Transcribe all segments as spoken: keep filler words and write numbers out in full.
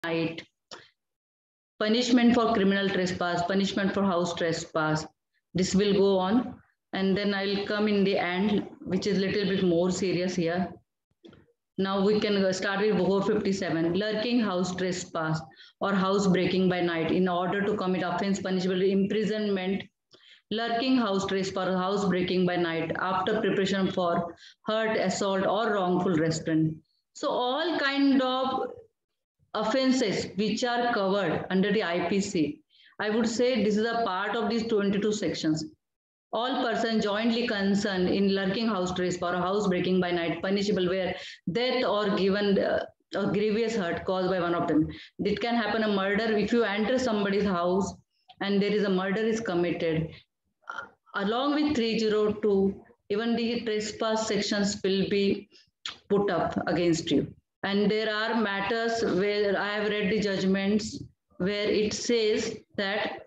night, punishment for criminal trespass, punishment for house trespass. This will go on, and then I'll come in the end, which is a little bit more serious here. Now we can start with four fifty-seven, lurking house trespass or house breaking by night in order to commit offense punishable imprisonment. Lurking house trespass or house breaking by night after preparation for hurt, assault or wrongful restraint. So all kind of offenses which are covered under the I P C, I would say this is a part of these twenty-two sections. All persons jointly concerned in lurking house trespass or house breaking by night punishable where death or given uh, a grievous hurt caused by one of them. It can happen a murder if you enter somebody's house and there is a murder is committed. Along with three oh two, even the trespass sections will be put up against you. And there are matters where I have read the judgments where it says that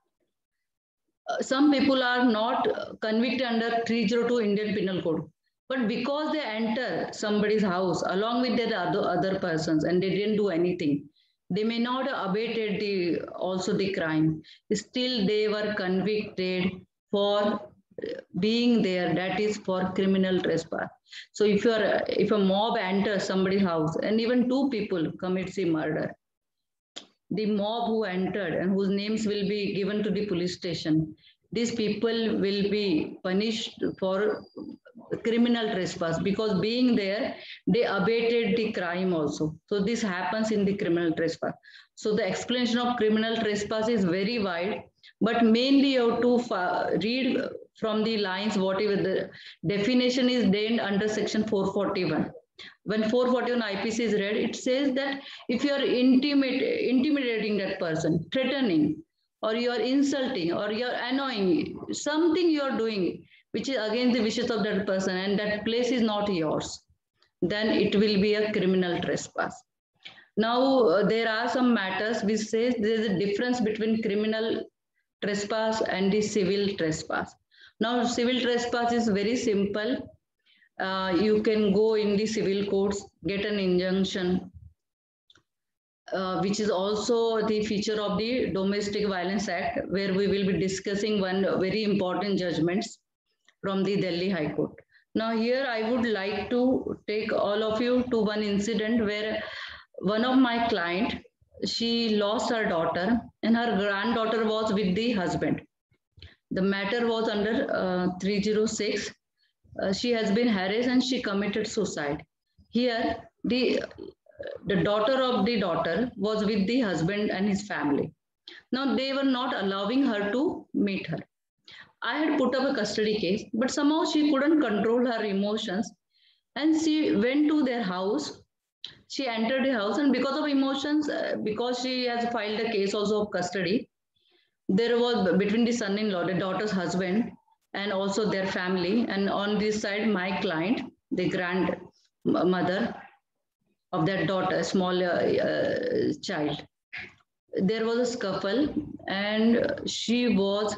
some people are not convicted under three oh two Indian Penal Code, but because they enter somebody's house along with their other, other persons and they didn't do anything, they may not have abated the also the crime. Still, they were convicted for being there. That is for criminal trespass. So if you are if a mob enters somebody's house and even two people commits a murder, the mob who entered and whose names will be given to the police station, these people will be punished for criminal trespass because being there, they abated the crime also. So this happens in the criminal trespass. So the explanation of criminal trespass is very wide, but mainly you have to read from the lines whatever the definition is named under section four forty-one. When four forty-one I P C is read, it says that if you are intimate, intimidating that person, threatening, or you are insulting, or you are annoying, something you are doing which is against the wishes of that person and that place is not yours, then it will be a criminal trespass. Now, uh, there are some matters which says there is a difference between criminal trespass and the civil trespass. Now, civil trespass is very simple. Uh, you can go in the civil courts, get an injunction, uh, which is also the feature of the Domestic Violence Act, where we will be discussing one very important judgments from the Delhi High Court. Now here I would like to take all of you to one incident where one of my client, she lost her daughter and her granddaughter was with the husband. The matter was under uh, three oh six. Uh, she has been harassed and she committed suicide. Here, the, the daughter of the daughter was with the husband and his family. Now, they were not allowing her to meet her. I had put up a custody case, but somehow she couldn't control her emotions and she went to their house. She entered the house and because of emotions, uh, because she has filed a case also of custody, there was between the son-in-law, the daughter's husband, and also their family. And on this side, my client, the grandmother of that daughter, small uh, uh, child. There was a scuffle and she was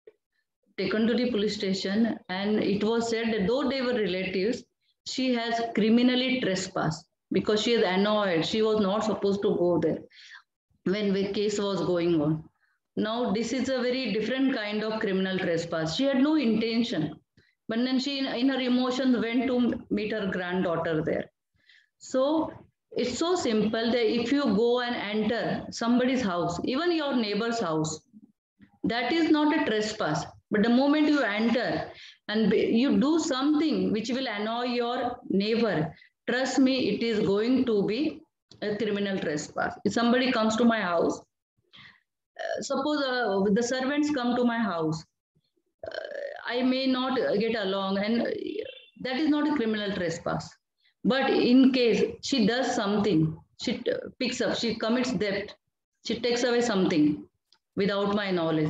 taken to the police station and it was said that though they were relatives, she has criminally trespassed because she is annoyed. She was not supposed to go there when the case was going on. Now, this is a very different kind of criminal trespass. She had no intention, but then she, in her emotions, went to meet her granddaughter there. So, it's so simple that if you go and enter somebody's house, even your neighbor's house, that is not a trespass. But the moment you enter and you do something which will annoy your neighbor, trust me, it is going to be a criminal trespass. If somebody comes to my house, uh, suppose uh, the servants come to my house, uh, I may not get along and that is not a criminal trespass. But in case she does something, she picks up, she commits theft, she takes away something without my knowledge,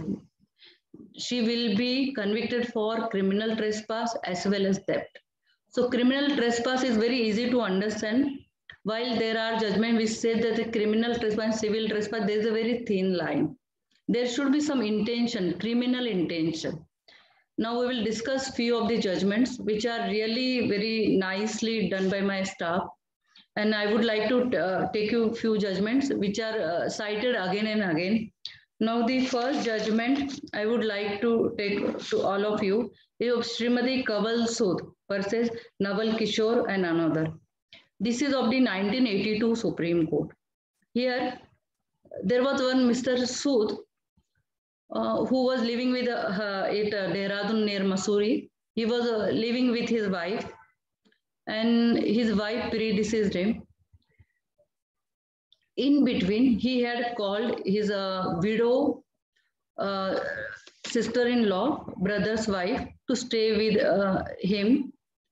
she will be convicted for criminal trespass as well as theft. So criminal trespass is very easy to understand. While there are judgments which say that the criminal trespass and civil trespass, there is a very thin line. There should be some intention, criminal intention. Now we will discuss few of the judgments which are really very nicely done by my staff. And I would like to uh, take you few judgments which are uh, cited again and again. Now, the first judgment I would like to take to all of you is of Srimati Kaval Sood versus Naval Kishore and another. This is of the nineteen eighty-two Supreme Court. Here, there was one Mister Sood uh, who was living with uh, at uh, Dehradun near Mussoorie. He was uh, living with his wife, and his wife predeceased him. In between, he had called his uh, widow, uh, sister-in-law, brother's wife to stay with uh, him.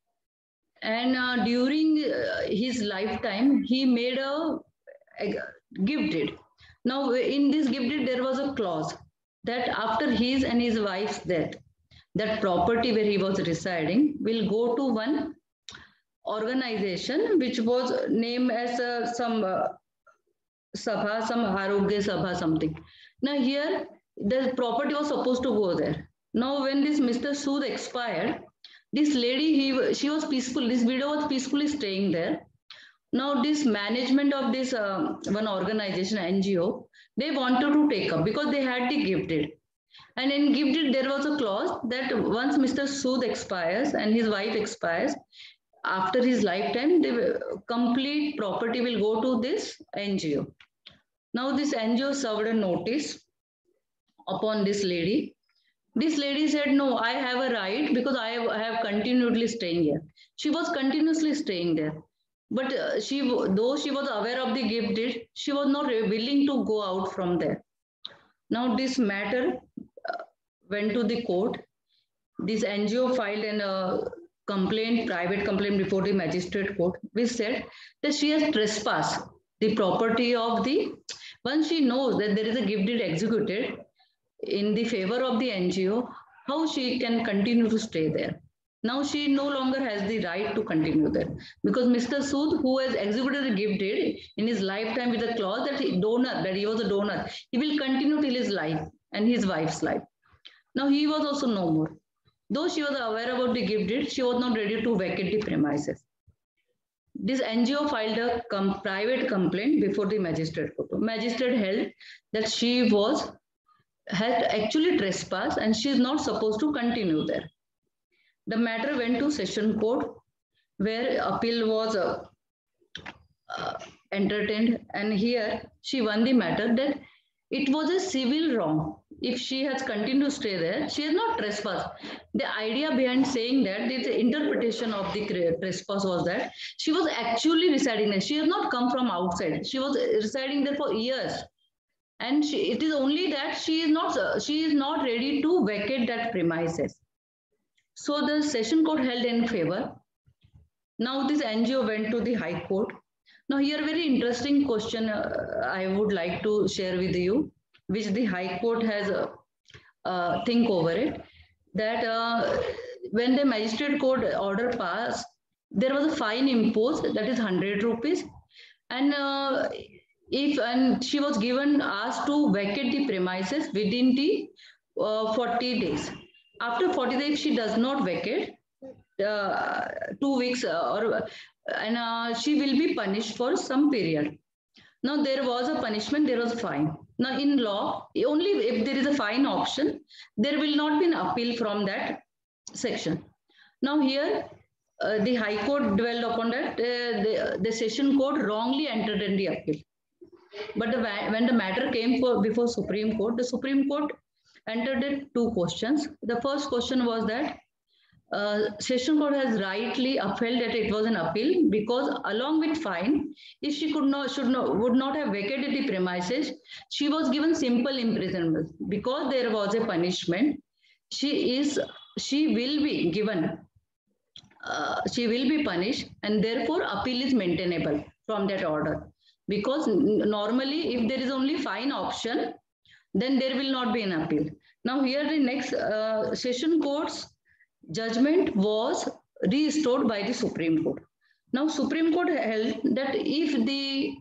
And uh, during uh, his lifetime, he made a, a gift deed. Now, in this gift deed, there was a clause that after his and his wife's death, that property where he was residing will go to one organization which was named as uh, some uh, Sabha, some Arogya Sabha, something. Now here, the property was supposed to go there. Now when this Mister Sood expired, this lady, he, she was peaceful, this widow was peacefully staying there. Now this management of this uh, one organization, N G O, they wanted to take up because they had the gift deed. And in gift deed, there was a clause that once Mister Sood expires and his wife expires, after his lifetime, the complete property will go to this N G O. Now this N G O served a notice upon this lady. This lady said, no, I have a right because I have continually staying here. She was continuously staying there. But uh, she, though she was aware of the gift deed, she was not willing to go out from there. Now this matter uh, went to the court. This N G O filed an uh, complaint, private complaint before the magistrate court, which said that she has trespassed the property of the, once she knows that there is a gift deed executed in the favor of the N G O, how she can continue to stay there? Now she no longer has the right to continue there because Mister Sood, who has executed a gift deed in his lifetime with a clause that he donor, that he was a donor, he will continue till his life and his wife's life. Now he was also no more. Though she was aware about the gift deed, she was not ready to vacate the premises. This N G O filed a com private complaint before the magistrate court. Magistrate held that she was had actually trespassed and she is not supposed to continue there. The matter went to session court where appeal was uh, uh, entertained, and here she won the matter that it was a civil wrong. If she has continued to stay there, she has not trespassed. The idea behind saying that, the interpretation of the trespass was that she was actually residing there. She has not come from outside. She was residing there for years. And she, it is only that she is not uh, she is not ready to vacate that premises. So the session court held in favor. Now this N G O went to the High Court. Now here very interesting question uh, I would like to share with you, which the High Court has uh, uh, think over it. That uh, when the magistrate court order passed, there was a fine imposed, that is one hundred rupees, and uh, if and she was given asked to vacate the premises within the uh, forty days. After forty days, if she does not vacate, uh, two weeks uh, or and uh, she will be punished for some period. Now there was a punishment, there was a fine. Now in law, only if there is a fine option, there will not be an appeal from that section. Now here, uh, the High Court dwelled upon that. Uh, the, the session court wrongly entered in the appeal. But the, when the matter came for, before Supreme Court, the Supreme Court entered it two questions. The first question was that uh, Session Court has rightly upheld that it was an appeal because along with fine, if she could not, should not, would not have vacated the premises, she was given simple imprisonment. Because there was a punishment, she is, she will be given, uh, she will be punished, and therefore appeal is maintainable from that order. Because normally, if there is only fine option, then there will not be an appeal. Now here the next uh, Session Court's judgment was restored by the Supreme Court. Now Supreme Court held that if the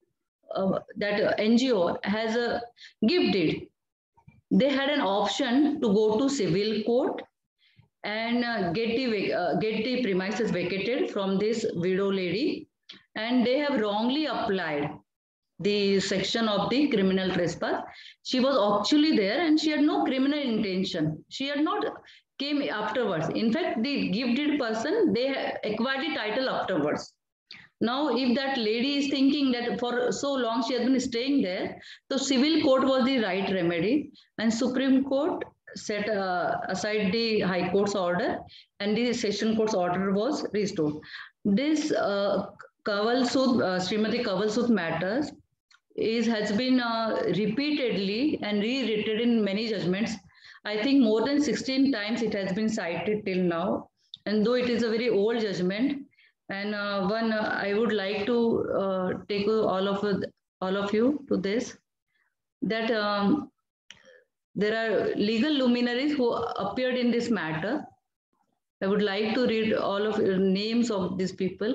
uh, that N G O has a gift deed, they had an option to go to civil court and uh, get the uh, get the premises vacated from this widow lady, and they have wrongly applied the section of the criminal trespass. She was actually there and she had no criminal intention. She had not came afterwards. In fact, the gifted person, they acquired the title afterwards. Now, if that lady is thinking that for so long she has been staying there, so civil court was the right remedy, and Supreme Court set uh, aside the High Court's order, and the Session Court's order was restored. This uh, Kanwal Sood, uh, Srimati Kanwal Sood matters is has been uh, repeatedly and rewritten in many judgments. I think more than sixteen times it has been cited till now, and though it is a very old judgment. And uh, one, uh, I would like to uh, take all of all of you to this, that um, there are legal luminaries who appeared in this matter. I would like to read all of the names of these people.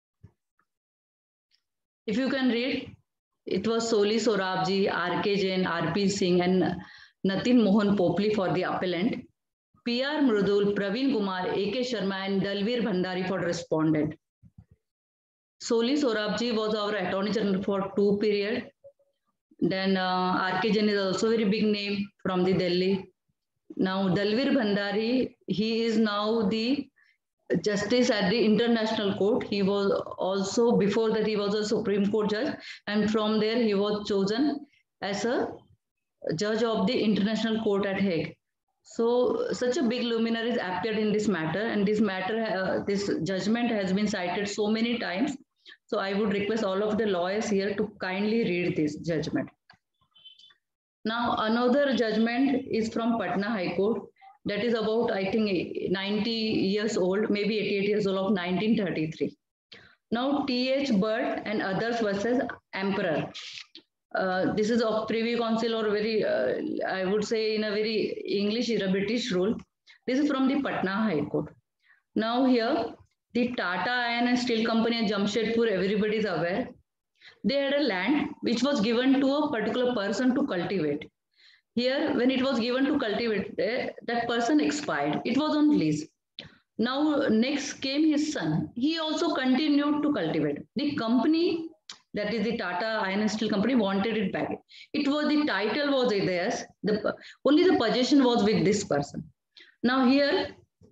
If you can read, it was Soli Sorabji, R K Jain, R P Singh, and Natin Mohan Popli for the appellant. P R Mrudul, Praveen Kumar, A K Sharma, and Dalvir Bhandari for respondent. Soli Sorabji was our Attorney General for two periods. Then uh, R K Jain is also a very big name from the Delhi. Now Dalvir Bhandari, he is now the Justice at the International Court. He was also, before that he was a Supreme Court judge, and from there he was chosen as a judge of the International Court at Hague. So such a big luminaries appeared in this matter, and this matter, uh, this judgment has been cited so many times. So I would request all of the lawyers here to kindly read this judgment. Now another judgment is from Patna High Court. That is about, I think, ninety years old, maybe eighty-eight years old, of nineteen thirty-three. Now T H Bird and others versus Emperor. Uh, this is of Privy Council, or very, uh, I would say in a very English era British rule. This is from the Patna High Court. Now here, the Tata Iron and Steel Company at Jamshedpur, everybody is aware. They had a land which was given to a particular person to cultivate. Here, when it was given to cultivate, that person expired. It was on lease. Now, next came his son. He also continued to cultivate. The company, that is the Tata Iron and Steel Company, wanted it back. It was, the title was theirs. The, only the possession was with this person. Now here,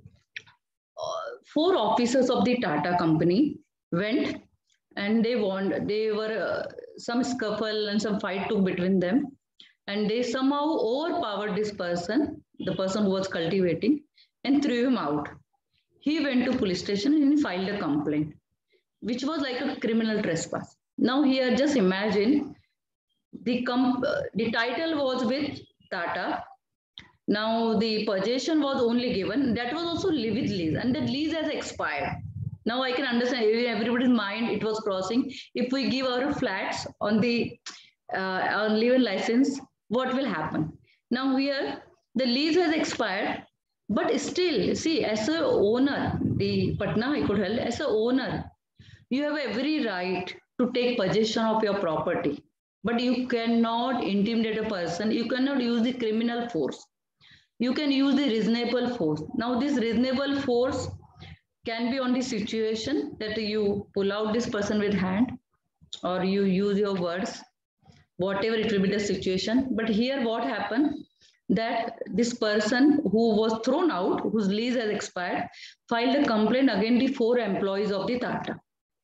four officers of the Tata Company went, and they won. They were uh, some scuffle and some fight took between them. And they somehow overpowered this person, the person who was cultivating, and threw him out. He went to police station and he filed a complaint, which was like a criminal trespass. Now here, just imagine, the, comp the title was with Tata. Now the possession was only given. That was also with lease, and that lease has expired. Now I can understand, in everybody's mind it was crossing. If we give our flats on the uh, on live-in license, what will happen? Now here, the lease has expired, but still, see, as a owner, the Patna High Court held, as a owner, you have every right to take possession of your property, but you cannot intimidate a person. You cannot use the criminal force. You can use the reasonable force. Now this reasonable force can be on the situation that you pull out this person with hand, or you use your words, whatever it will be the situation. But here what happened, that this person who was thrown out, whose lease has expired, filed a complaint against the four employees of the Tata.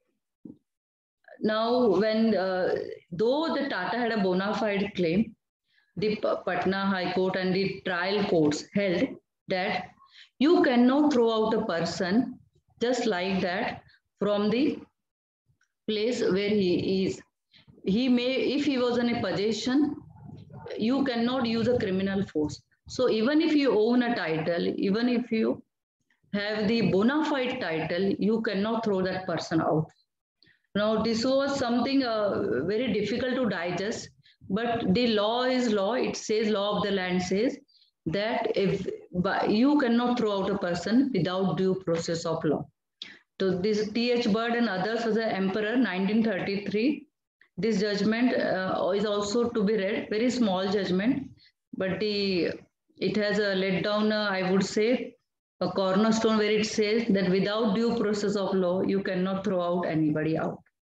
Now, when, uh, though the Tata had a bona fide claim, the Patna High Court and the trial courts held that you cannot throw out a person just like that from the place where he is. He may, if he was in a possession, you cannot use a criminal force. So even if you own a title, even if you have the bona fide title, you cannot throw that person out. Now this was something uh, very difficult to digest, but the law is law. It says, law of the land says that if you cannot throw out a person without due process of law. So this T H Bird and others was the Emperor, nineteen thirty-three. This judgment uh, is also to be read, very small judgment, but the it has a let down, uh, I would say, a cornerstone where it says that without due process of law, you cannot throw out anybody out.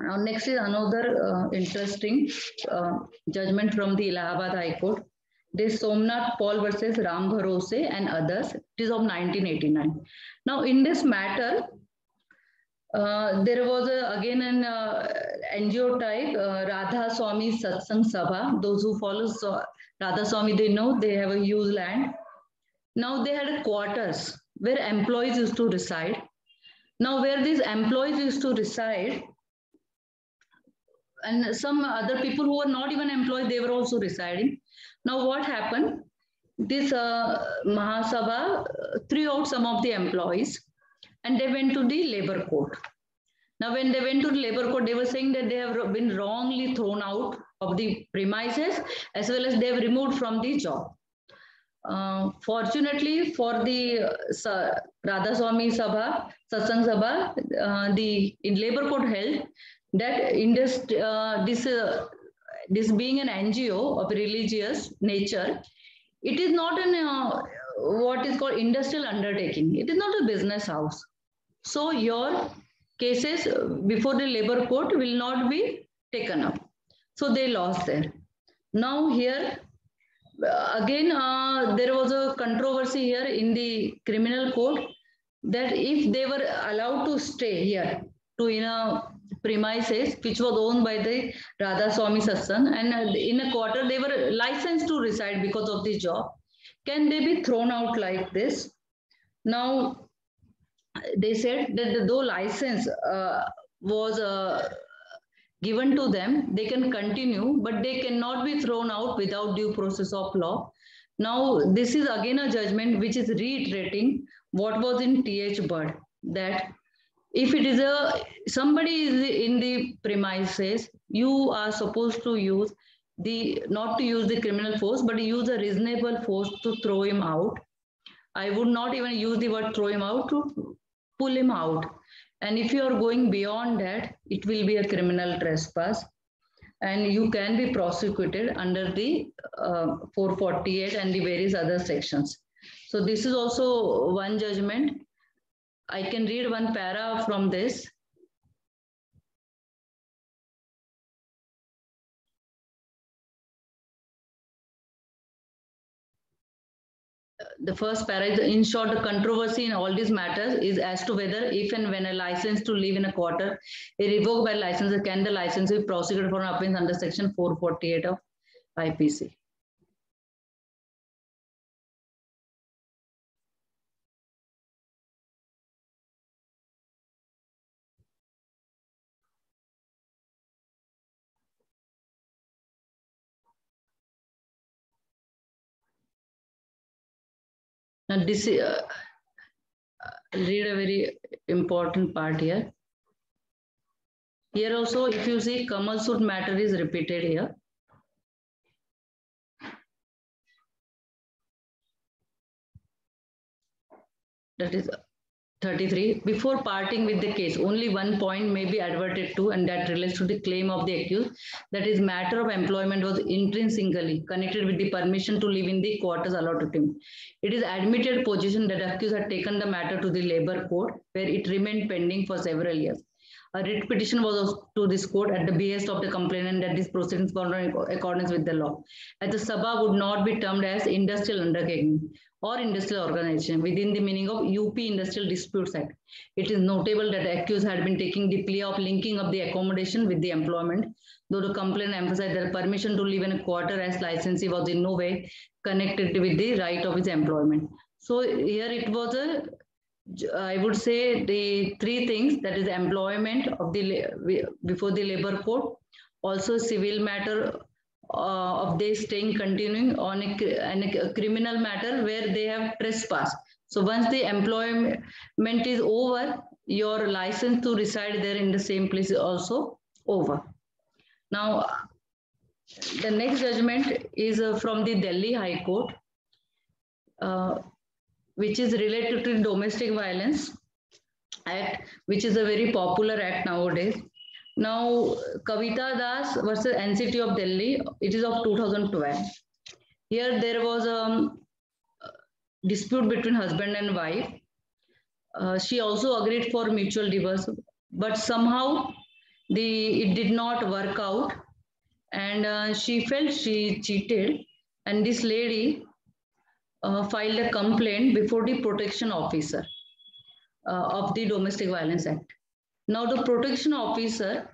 Now, next is another uh, interesting uh, judgment from the Allahabad High Court. This Somnath Paul versus Ram Bharose and others. It is of nineteen eighty-nine. Now, in this matter, uh, there was a, again an uh, N G O type, uh, Radha Swami Satsang Sabha. Those who follow so, Radha Swami, they know they have a huge land. Now, they had a quarters where employees used to reside. Now, where these employees used to reside, and some other people who were not even employed, they were also residing. Now, what happened? This uh, Mahasabha threw out some of the employees and they went to the labor court. Now, when they went to the labor court, they were saying that they have been wrongly thrown out of the premises as well as they have removed from the job. Uh, fortunately for the uh, Radha Swami Sabha, Satsang Sabha, uh, the in labor court held that in this, uh, this, uh, this being an N G O of religious nature, it is not an uh, what is called industrial undertaking. It is not a business house. So your cases before the labor court will not be taken up. So they lost there. Now here, again, uh, there was a controversy here in the criminal code that if they were allowed to stay here to in a premises which was owned by the Radha Swami Satsang and in a quarter they were licensed to reside because of the job, can they be thrown out like this? Now, they said that the, though license uh, was uh, given to them, they can continue, but they cannot be thrown out without due process of law. Now, this is again a judgment which is reiterating what was in T H Bird, that if it is a somebody is in the premises, you are supposed to use the not to use the criminal force, but use a reasonable force to throw him out. I would not even use the word throw him out, to pull him out. And if you are going beyond that, it will be a criminal trespass and you can be prosecuted under the uh, four forty-eight and the various other sections. So this is also one judgment. I can read one para from this. The first para is, in short, the controversy in all these matters is as to whether if and when a license to live in a quarter is revoked by licensor, can the licence be prosecuted for an offence under section four forty-eight of I P C. Now, this uh, read a very important part here. Here also, if you see, Kamal Sud matter is repeated here. That is thirty-three. Before parting with the case, only one point may be adverted to, and that relates to the claim of the accused. That is, matter of employment was intrinsically connected with the permission to live in the quarters allotted to him. It is admitted position that the accused had taken the matter to the labor court, where it remained pending for several years. A writ petition was to this court at the behest of the complainant that these proceedings were in accordance with the law, as the Sabha would not be termed as industrial undertaking or industrial organization within the meaning of U P Industrial Disputes Act. It is notable that the accused had been taking the plea of linking up the accommodation with the employment, though the complainant emphasized that permission to live in a quarter as licensee was in no way connected with the right of his employment. So here it was a, I would say, the three things, that is employment of the before the labor court, also civil matter uh, of they staying continuing on a, a criminal matter where they have trespassed. So once the employment is over, your license to reside there in the same place is also over. Now, the next judgment is uh, from the Delhi High Court, uh, which is related to Domestic Violence Act, which is a very popular act nowadays. Now, Kavita Das versus N C T of Delhi, it is of two thousand twelve. Here there was a dispute between husband and wife. Uh, she also agreed for mutual divorce, but somehow the it did not work out, and uh, she felt she cheated, and this lady uh, filed a complaint before the protection officer uh, of the Domestic Violence Act. Now the protection officer,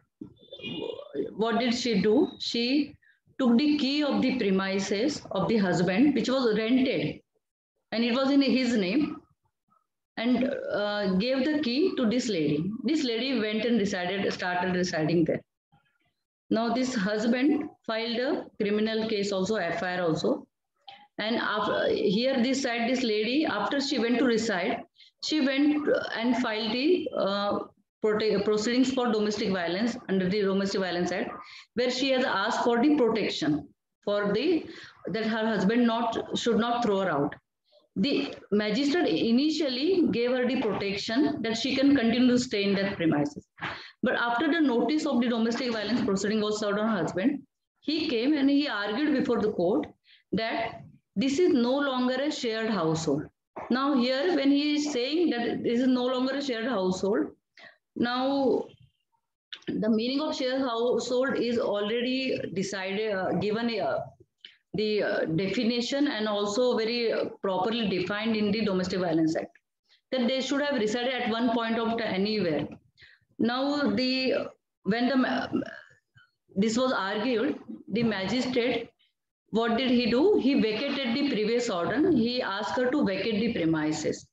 what did she do? She took the key of the premises of the husband, which was rented, and it was in his name, and uh, gave the key to this lady. This lady went and resided, started residing there. Now this husband filed a criminal case also, F I R also. And after, here this side, this lady, after she went to reside, she went and filed the uh, proceedings for domestic violence under the Domestic Violence Act, where she has asked for the protection for the that her husband not should not throw her out. The magistrate initially gave her the protection that she can continue to stay in that premises. But after the notice of the domestic violence proceeding was served on her husband, he came and he argued before the court that this is no longer a shared household. Now here, when he is saying that this is no longer a shared household, now the meaning of shared household is already decided, uh, given uh, the uh, definition and also very uh, properly defined in the Domestic Violence Act, that they should have resided at one point of time anywhere. Now the when the this was argued, the magistrate, what did he do? He vacated the previous order. He asked her to vacate the premises.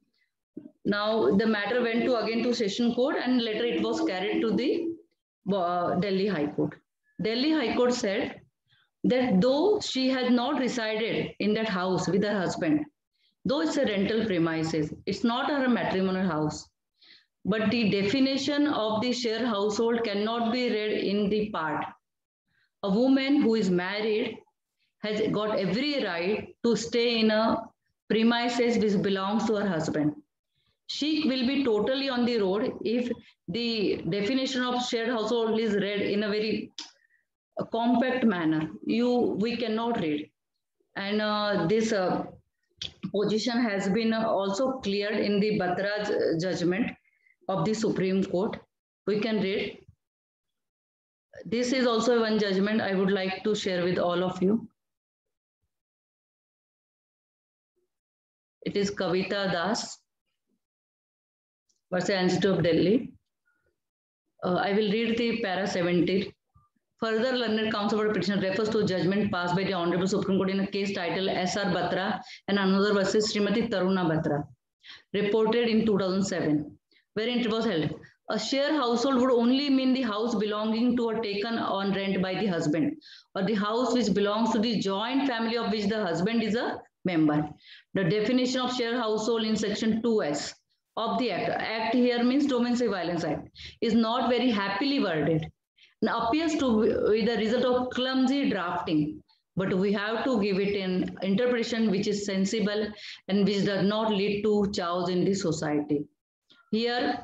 Now the matter went to again to Session Court, and later it was carried to the uh, Delhi High Court. Delhi High Court said that though she had not resided in that house with her husband, though it's a rental premises, it's not her matrimonial house, but the definition of the shared household cannot be read in the part. A woman who is married has got every right to stay in a premises which belongs to her husband. She will be totally on the road if the definition of shared household is read in a very a compact manner. You we cannot read, and uh, this uh, position has been also cleared in the Batra judgment of the Supreme Court. We can read. This is also one judgment I would like to share with all of you. It is Kavita Das versus Institute of Delhi. Uh, I will read the para seventy. Further, learned counsel for petition refers to judgment passed by the Honorable Supreme Court in a case titled S R Batra and another versus Srimati Taruna Batra, reported in two thousand seven, wherein it was held. A shared household would only mean the house belonging to or taken on rent by the husband, or the house which belongs to the joint family of which the husband is a member. The definition of shared household in section two S of the Act, Act here means Domestic Violence Act, is not very happily worded and appears to be the result of clumsy drafting. But we have to give it an interpretation which is sensible and which does not lead to chaos in the society. Here,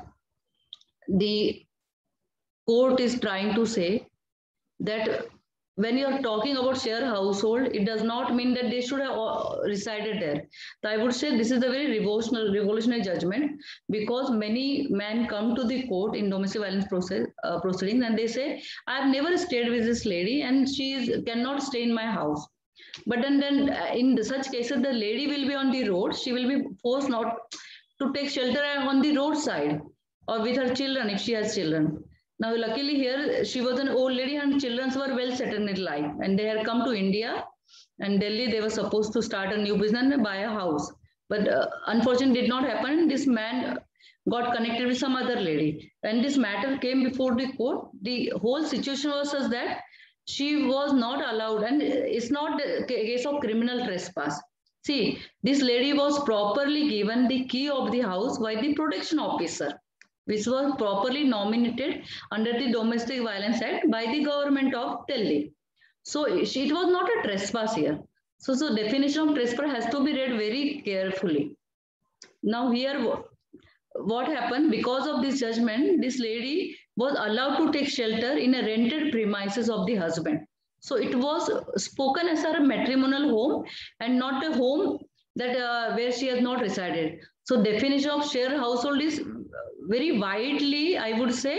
the court is trying to say that when you are talking about shared household, it does not mean that they should have resided there. So I would say this is a very revolutionary, revolutionary judgment, because many men come to the court in domestic violence process, uh, proceedings and they say, I have never stayed with this lady and she is, cannot stay in my house. But then, then in such cases, the lady will be on the road. She will be forced not to take shelter on the roadside or with her children if she has children. Now, luckily here, she was an old lady and children were well settled in life. And they had come to India and Delhi. They were supposed to start a new business and buy a house. But uh, unfortunately, did not happen. This man got connected with some other lady. When this matter came before the court, the whole situation was such that she was not allowed. And it's not a case of criminal trespass. See, this lady was properly given the key of the house by the protection officer, which was properly nominated under the Domestic Violence Act by the government of Delhi. So it was not a trespass here. So, so definition of trespass has to be read very carefully. Now here, what happened? Because of this judgment, this lady was allowed to take shelter in a rented premises of the husband. So it was spoken as a matrimonial home and not a home that uh, where she has not resided. So definition of shared household is very widely, I would say,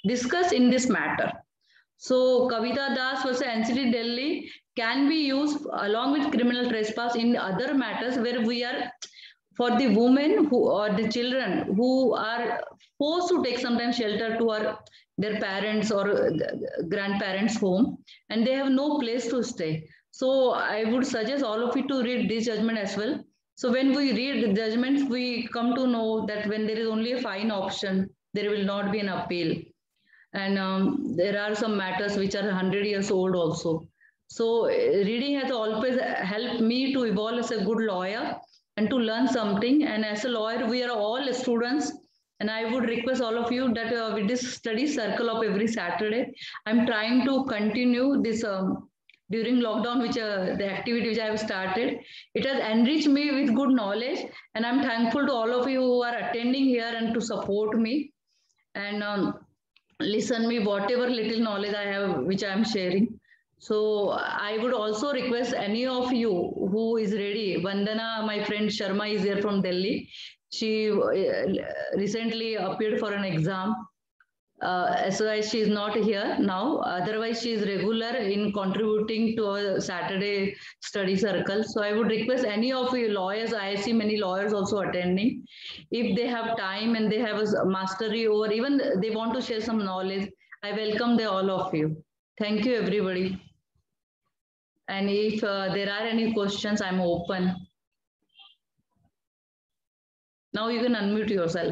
discuss in this matter. So Kavita Das versus N C T Delhi can be used along with criminal trespass in other matters where we are, for the women who or the children who are forced to take sometimes shelter to our, their parents or grandparents' home, and they have no place to stay. So I would suggest all of you to read this judgment as well. So when we read the judgments, we come to know that when there is only a fine option, there will not be an appeal. And um, there are some matters which are one hundred years old also. So uh, reading has always helped me to evolve as a good lawyer and to learn something. And as a lawyer, we are all students. And I would request all of you that uh, with this study circle of every Saturday, I'm trying to continue this um, during lockdown, which uh, the activity which I have started. It has enriched me with good knowledge. And I'm thankful to all of you who are attending here and to support me. And um, listen me whatever little knowledge I have, which I am sharing. So I would also request any of you who is ready. Vandana, my friend Sharma is here from Delhi. She recently appeared for an exam. Uh, so she is not here now. Otherwise, she is regular in contributing to a Saturday study circle. So I would request any of you lawyers, I see many lawyers also attending. If they have time and they have a mastery or even they want to share some knowledge, I welcome the all of you. Thank you, everybody. And if uh, there are any questions, I'm open. Now you can unmute yourself.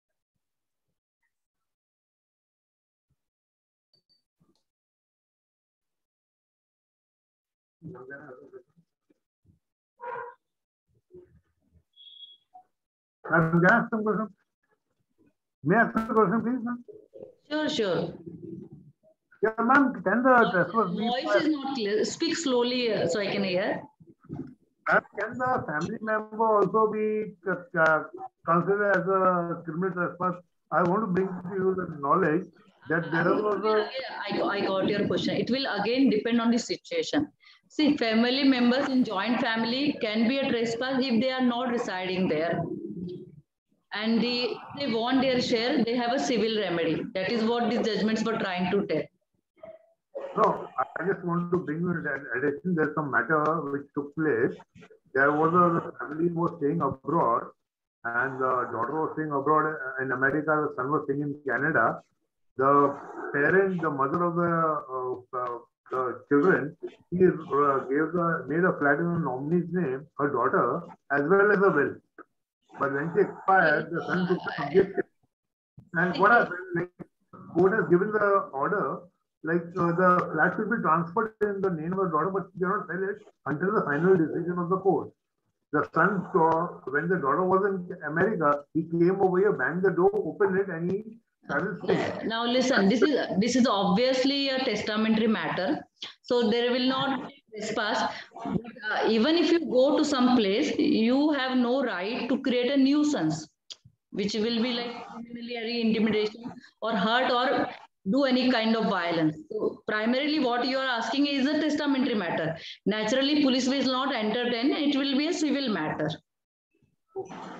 Can I ask some question? May I ask a question, please, ma'am? Sure, sure. Yeah, ma'am, can the trespass be... Voice is not clear. Speak slowly uh, so I can hear. Ma'am, can the family member also be uh, considered as a criminal trespass? I want to bring to you the knowledge that there was a... I, I got your question. It will again depend on the situation. See, family members in joint family can be a trespass if they are not residing there. And the, if they want their share, they have a civil remedy. That is what these judgments were trying to tell. No, I just want to bring you that addition. There's some matter which took place. There was a family who was staying abroad, and the daughter was staying abroad in America. The son was staying in Canada. The parent, the mother of the, uh, uh, the children, he uh, gave the made a flat in the nominee's name, her daughter, as well as a will. But when she expired, the son took the objection. And what happened? Like, court has given the order, like uh, the flat should be transferred in the name of the daughter, but she cannot sell it until the final decision of the court. The son saw when the daughter was in America, he came over here, banged the door, opened it, and he started staying. Now listen, this is this is obviously a testamentary matter, so there will not be trespass. But, uh, even if you go to some place, you have no right to create a nuisance, which will be like criminally intimidation or hurt or do any kind of violence. So primarily what you are asking is a testamentary matter. Naturally, police will not entertain, it will be a civil matter.